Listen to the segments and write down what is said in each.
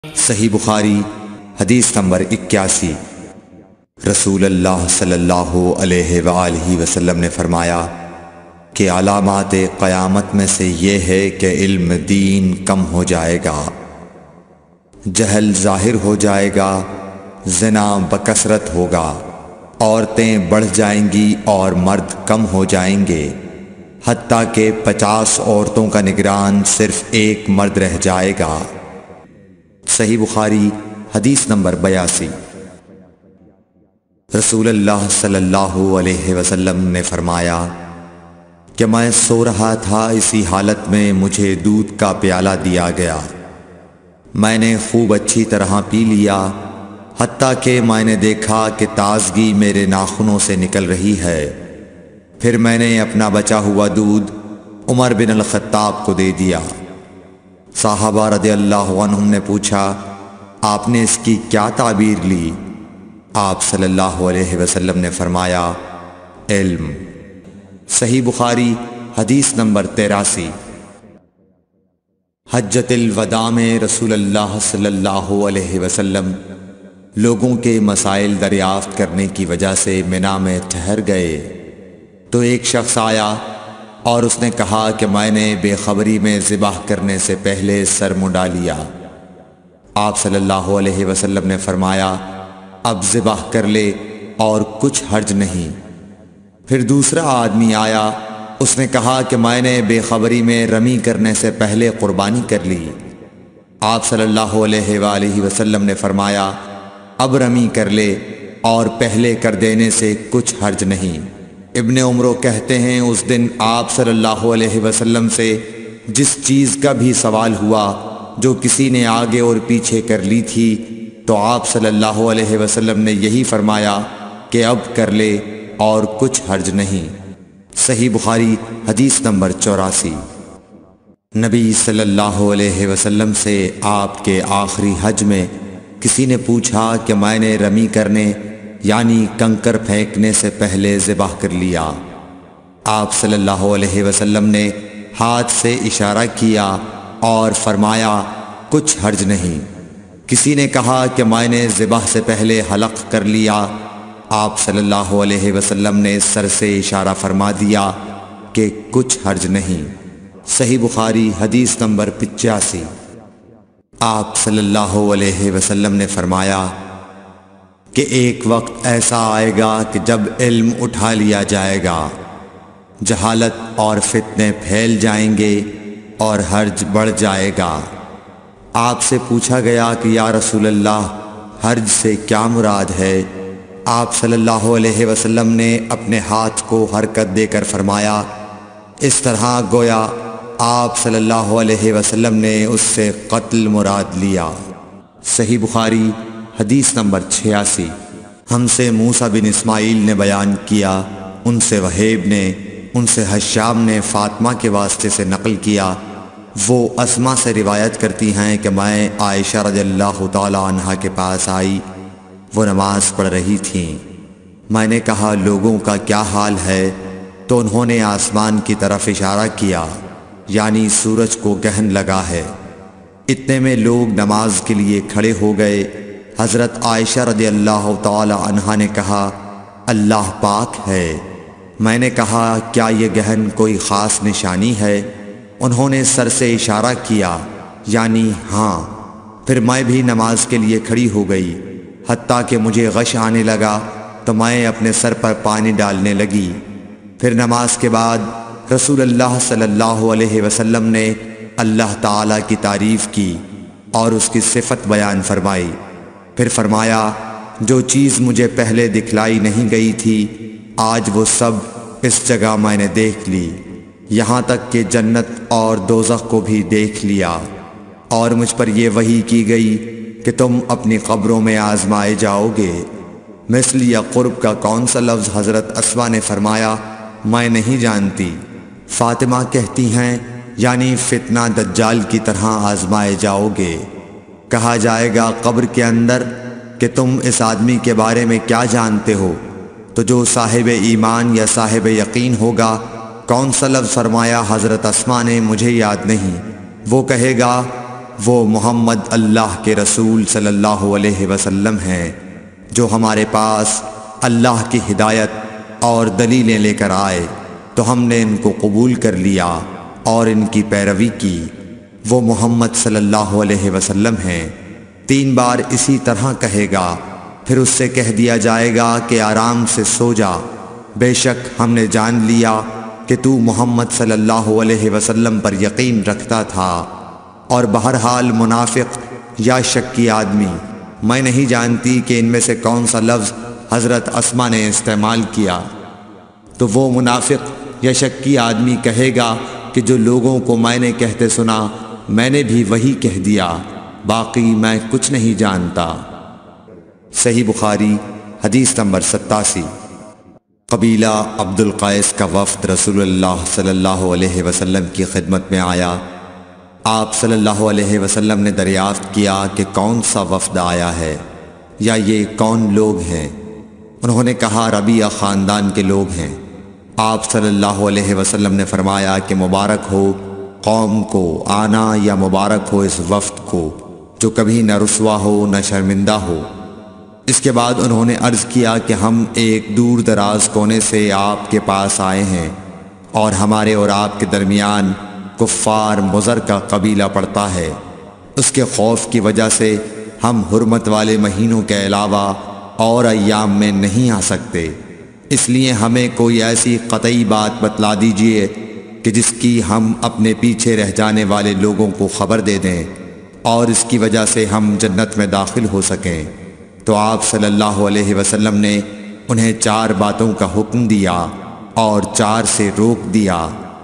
صحیح بخاری حدیث نمبر 81۔ رسول اللہ صلی اللہ علیہ وآلہ وسلم نے فرمایا کہ علامات قیامت میں سے یہ ہے کہ علم دین کم ہو جائے گا، جہل ظاہر ہو جائے گا، زنا بکثرت ہوگا، عورتیں بڑھ جائیں گی اور مرد کم ہو جائیں گے، حتیٰ کہ 50 عورتوں کا نگران صرف ایک مرد رہ جائے گا۔ صحیح بخاری حدیث نمبر 82۔ رسول اللہ صلی اللہ علیہ وسلم نے فرمایا کہ میں سو رہا تھا، اسی حالت میں مجھے دودھ کا پیالہ دیا گیا، میں نے خوب اچھی طرح پی لیا، حتیٰ کہ میں نے دیکھا کہ تازگی میرے ناخنوں سے نکل رہی ہے۔ پھر میں نے اپنا بچا ہوا دودھ عمر بن الخطاب کو دے دیا۔ صحابہ رضی اللہ عنہم نے پوچھا، آپ نے اس کی کیا تعبیر لی؟ آپ صلی اللہ علیہ وسلم نے فرمایا، علم۔ صحیح بخاری حدیث نمبر 83۔ حجۃ الوداع میں رسول اللہ صلی اللہ علیہ وسلم لوگوں کے مسائل دریافت کرنے کی وجہ سے منا میں ٹھہر گئے تو ایک شخص آیا اور اس نے کہا کہ میں نے بے خبری میں ذبح کرنے سے پہلے سر منڈا لیا۔ آپ صلی اللہ علیہ وسلم نے فرمایا، اب ذبح کر لے اور کچھ حرج نہیں۔ پھر دوسرا آدمی آیا، اس نے کہا کہ میں نے بے خبری میں رمی کرنے سے پہلے قربانی کر لی۔ آپ صلی اللہ علیہ وآلہ وسلم نے فرمایا، اب رمی کر لے اور پہلے کر دینے سے کچھ حرج نہیں۔ ابن عمرو کہتے ہیں، اس دن آپ صلی اللہ علیہ وسلم سے جس چیز کا بھی سوال ہوا جو کسی نے آگے اور پیچھے کر لی تھی تو آپ صلی اللہ علیہ وسلم نے یہی فرمایا کہ اب کر لے اور کچھ حرج نہیں۔ صحیح بخاری حدیث نمبر 84۔ نبی صلی اللہ علیہ وسلم سے آپ کے آخری حج میں کسی نے پوچھا کہ میں نے رمی کرنے یعنی کنکر پھینکنے سے پہلے ذبح کر لیا۔ آپ صلی اللہ علیہ وسلم نے ہاتھ سے اشارہ کیا اور فرمایا، کچھ حرج نہیں۔ کسی نے کہا کہ میں نے ذبح سے پہلے حلق کر لیا۔ آپ صلی اللہ علیہ وسلم نے سر سے اشارہ فرما دیا کہ کچھ حرج نہیں۔ صحیح بخاری حدیث نمبر 85۔ آپ صلی اللہ علیہ وسلم نے فرمایا کہ ایک وقت ایسا آئے گا کہ جب علم اٹھا لیا جائے گا، جہالت اور فتنے پھیل جائیں گے اور حرج بڑھ جائے گا۔ آپ سے پوچھا گیا کہ یا رسول اللہ، حرج سے کیا مراد ہے؟ آپ صلی اللہ علیہ وسلم نے اپنے ہاتھ کو حرکت دے کر فرمایا، اس طرح گویا آپ صلی اللہ علیہ وسلم نے اس سے قتل مراد لیا۔ صحیح بخاری حدیث نمبر 86۔ ہم سے موسیٰ بن اسماعیل نے بیان کیا، ان سے وہیب نے، ان سے حشام نے فاطمہ کے واسطے سے نقل کیا، وہ اسما سے روایت کرتی ہیں کہ میں عائشہ رضی اللہ تعالی عنہا کے پاس آئی، وہ نماز پڑھ رہی تھیں۔ میں نے کہا، لوگوں کا کیا حال ہے؟ تو انہوں نے آسمان کی طرف اشارہ کیا، یعنی سورج کو گہن لگا ہے۔ اتنے میں لوگ نماز کے لیے کھڑے ہو گئے۔ حضرت عائشہ رضی اللہ تعالی عنہا نے کہا، اللہ پاک ہے۔ میں نے کہا، کیا یہ گہن کوئی خاص نشانی ہے؟ انہوں نے سر سے اشارہ کیا، یعنی ہاں۔ پھر میں بھی نماز کے لیے کھڑی ہو گئی، حتیٰ کہ مجھے غش آنے لگا تو میں اپنے سر پر پانی ڈالنے لگی۔ پھر نماز کے بعد رسول اللہ صلی اللہ علیہ وسلم نے اللہ تعالیٰ کی تعریف کی اور اس کی صفت بیان فرمائی۔ پھر فرمایا، جو چیز مجھے پہلے دکھلائی نہیں گئی تھی، آج وہ سب اس جگہ میں نے دیکھ لی، یہاں تک کہ جنت اور دوزخ کو بھی دیکھ لیا، اور مجھ پر یہ وحی کی گئی کہ تم اپنی قبروں میں آزمائے جاؤ گے۔ مثل یا قرب کا کون سا لفظ؟ حضرت اسما نے فرمایا، میں نہیں جانتی۔ فاطمہ کہتی ہیں، یعنی فتنہ دجال کی طرح آزمائے جاؤ گے۔ کہا جائے گا قبر کے اندر کہ تم اس آدمی کے بارے میں کیا جانتے ہو؟ تو جو صاحب ایمان یا صاحب یقین ہوگا، کون سا لفظ فرمایا؟ حضرت اسما نے، مجھے یاد نہیں۔ وہ کہے گا، وہ محمد اللہ کے رسول صلی اللہ علیہ وسلم ہیں جو ہمارے پاس اللہ کی ہدایت اور دلیلیں لے کر آئے تو ہم نے ان کو قبول کر لیا اور ان کی پیروی کی۔ وہ محمد صلی اللہ علیہ وسلم ہیں۔ 3 بار اسی طرح کہے گا، پھر اس سے کہہ دیا جائے گا کہ آرام سے سو جا، بے شک ہم نے جان لیا کہ تو محمد صلی اللہ علیہ وسلم پر یقین رکھتا تھا۔ اور بہرحال منافق یا شکی آدمی، میں نہیں جانتی کہ ان میں سے کون سا لفظ حضرت اسما نے استعمال کیا، تو وہ منافق یا شکی آدمی کہے گا کہ جو لوگوں کو میں نے کہتے سنا میں نے بھی وہی کہہ دیا، باقی میں کچھ نہیں جانتا۔ صحیح بخاری حدیث نمبر 87۔ قبیلہ عبد القیس کا وفد رسول اللہ صلی اللہ علیہ وسلم کی خدمت میں آیا۔ آپ صلی اللہ علیہ وسلم نے دریافت کیا کہ کون سا وفد آیا ہے یا یہ کون لوگ ہیں؟ انہوں نے کہا ربیعہ خاندان کے لوگ ہیں۔ آپ صلی اللہ علیہ وسلم نے فرمایا کہ مبارک ہو قوم کو آنا، یا مبارک ہو اس وفد کو جو کبھی نہ رسوا ہو نہ شرمندہ ہو۔ اس کے بعد انہوں نے عرض کیا کہ ہم ایک دور دراز کونے سے آپ کے پاس آئے ہیں اور ہمارے اور آپ کے درمیان کفار مضر کا قبیلہ پڑتا ہے۔ اس کے خوف کی وجہ سے ہم حرمت والے مہینوں کے علاوہ اور ایام میں نہیں آ سکتے، اس لیے ہمیں کوئی ایسی قطعی بات بتلا دیجئے کہ جس کی ہم اپنے پیچھے رہ جانے والے لوگوں کو خبر دے دیں اور اس کی وجہ سے ہم جنت میں داخل ہو سکیں۔ تو آپ صلی اللہ علیہ وسلم نے انہیں 4 باتوں کا حکم دیا اور 4 سے روک دیا۔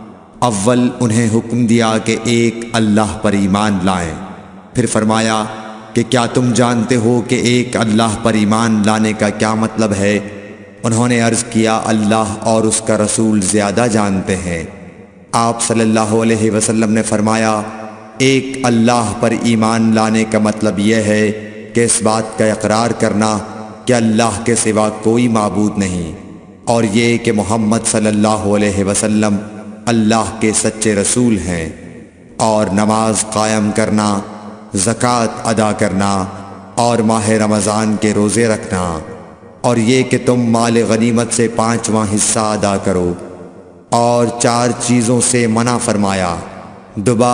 اول انہیں حکم دیا کہ ایک اللہ پر ایمان لائیں، پھر فرمایا کہ کیا تم جانتے ہو کہ ایک اللہ پر ایمان لانے کا کیا مطلب ہے؟ انہوں نے عرض کیا اللہ اور اس کا رسول زیادہ جانتے ہیں۔ آپ صلی اللہ علیہ وسلم نے فرمایا ایک اللہ پر ایمان لانے کا مطلب یہ ہے کہ اس بات کا اقرار کرنا کہ اللہ کے سوا کوئی معبود نہیں، اور یہ کہ محمد صلی اللہ علیہ وسلم اللہ کے سچے رسول ہیں، اور نماز قائم کرنا، زکوٰۃ ادا کرنا اور ماہ رمضان کے روزے رکھنا، اور یہ کہ تم مال غنیمت سے 5واں حصہ ادا کرو، اور 4 چیزوں سے منع فرمایا، دبا،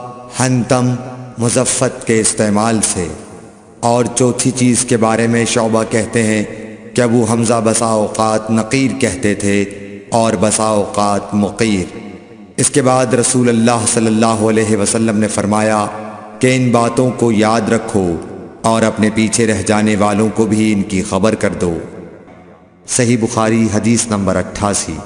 حنتم، مزفت کے استعمال سے۔ اور چوتھی چیز کے بارے میں شعبہ کہتے ہیں کہ ابو حمزہ بسا اوقات نقیر کہتے تھے اور بسا اوقات مقیر۔ اس کے بعد رسول اللہ صلی اللہ علیہ وسلم نے فرمایا کہ ان باتوں کو یاد رکھو اور اپنے پیچھے رہ جانے والوں کو بھی ان کی خبر کر دو۔ صحیح بخاری حدیث نمبر 88۔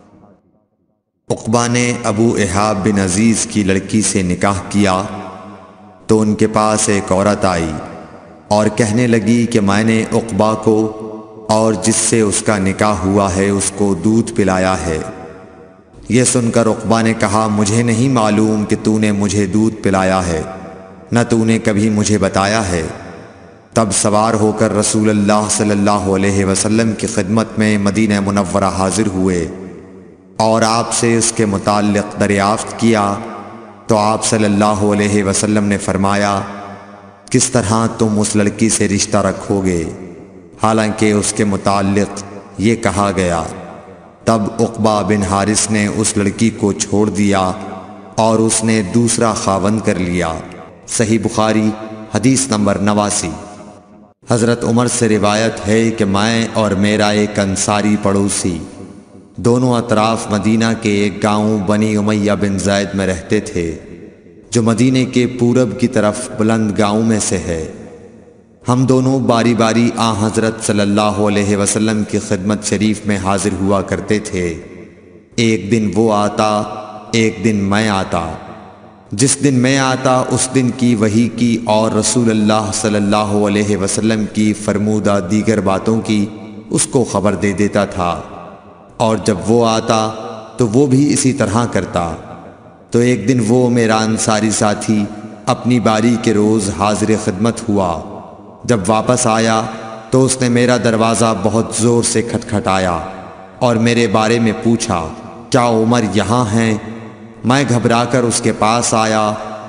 عقبہ نے ابو احاب بن عزیز کی لڑکی سے نکاح کیا تو ان کے پاس ایک عورت آئی اور کہنے لگی کہ میں نے عقبہ کو اور جس سے اس کا نکاح ہوا ہے اس کو دودھ پلایا ہے۔ یہ سن کر عقبہ نے کہا مجھے نہیں معلوم کہ تو نے مجھے دودھ پلایا ہے، نہ تو نے کبھی مجھے بتایا ہے۔ تب سوار ہو کر رسول اللہ صلی اللہ علیہ وسلم کی خدمت میں مدینہ منورہ حاضر ہوئے اور آپ سے اس کے متعلق دریافت کیا تو آپ صلی اللہ علیہ وسلم نے فرمایا کس طرح تم اس لڑکی سے رشتہ رکھو گے، حالانکہ اس کے متعلق یہ کہا گیا۔ تب عقبہ بن حارث نے اس لڑکی کو چھوڑ دیا اور اس نے دوسرا خاوند کر لیا۔ صحیح بخاری حدیث نمبر 89۔ حضرت عمر سے روایت ہے کہ میں اور میرا ایک انصاری پڑوسی دونوں اطراف مدینہ کے ایک گاؤں بنی امیہ بن زید میں رہتے تھے، جو مدینے کے پورب کی طرف بلند گاؤں میں سے ہے۔ ہم دونوں باری باری حضرت صلی اللہ علیہ وسلم کی خدمت شریف میں حاضر ہوا کرتے تھے۔ ایک دن وہ آتا، ایک دن میں آتا۔ جس دن میں آتا اس دن کی وحی کی اور رسول اللہ صلی اللہ علیہ وسلم کی فرمودہ دیگر باتوں کی اس کو خبر دے دیتا تھا، اور جب وہ آتا تو وہ بھی اسی طرح کرتا۔ تو ایک دن وہ میرا انصاری ساتھی اپنی باری کے روز حاضر خدمت ہوا۔ جب واپس آیا تو اس نے میرا دروازہ بہت زور سے کھٹکھٹایا اور میرے بارے میں پوچھا کیا عمر یہاں ہیں؟ میں گھبرا کر اس کے پاس آیا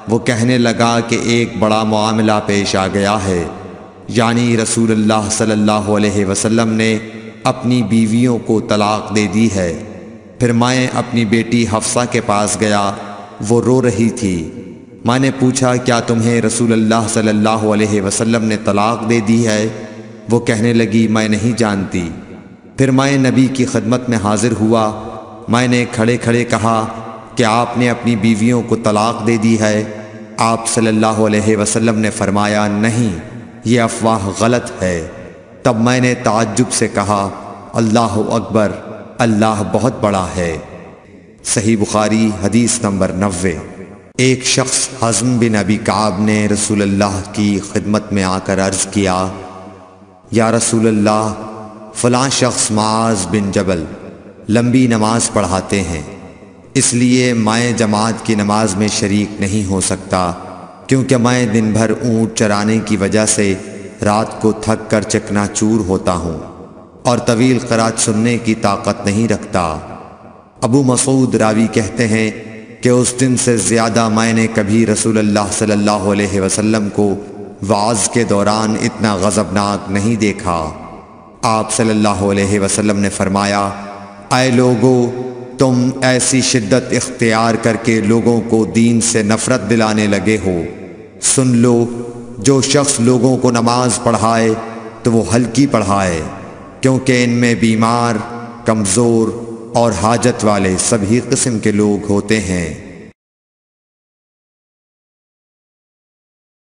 وہ کہنے لگا کہ ایک بڑا معاملہ پیش آ گیا ہے، یعنی رسول اللہ صلی اللہ علیہ وسلم نے اپنی بیویوں کو طلاق دے دی ہے۔ پھر میں اپنی بیٹی حفصہ کے پاس گیا، وہ رو رہی تھی۔ میں نے پوچھا کیا تمہیں رسول اللہ صلی اللہ علیہ وسلم نے طلاق دے دی ہے؟ وہ کہنے لگی میں نہیں جانتی۔ پھر میں نبی کی خدمت میں حاضر ہوا۔ میں نے کھڑے کھڑے کہا کہ آپ نے اپنی بیویوں کو طلاق دے دی ہے؟ آپ صلی اللہ علیہ وسلم نے فرمایا نہیں، یہ افواہ غلط ہے۔ تب میں نے تعجب سے کہا اللہ اکبر، اللہ بہت بڑا ہے۔ صحیح بخاری حدیث نمبر 90۔ ایک شخص حزم بن ابی کعب نے رسول اللہ کی خدمت میں آ کر عرض کیا یا رسول اللہ، فلاں شخص معاذ بن جبل لمبی نماز پڑھاتے ہیں، اس لیے میں جماعت کی نماز میں شریک نہیں ہو سکتا، کیونکہ میں دن بھر اونٹ چرانے کی وجہ سے رات کو تھک کر چکنا چور ہوتا ہوں اور طویل قرات سننے کی طاقت نہیں رکھتا۔ ابو مسعود راوی کہتے ہیں کہ اس دن سے زیادہ میں نے کبھی رسول اللہ صلی اللہ علیہ وسلم کو وعظ کے دوران اتنا غضبناک نہیں دیکھا۔ آپ صلی اللہ علیہ وسلم نے فرمایا اے لوگو، تم ایسی شدت اختیار کر کے لوگوں کو دین سے نفرت دلانے لگے ہو۔ سن لو، جو شخص لوگوں کو نماز پڑھائے تو وہ ہلکی پڑھائے، کیونکہ ان میں بیمار، کمزور اور حاجت والے سبھی قسم کے لوگ ہوتے ہیں۔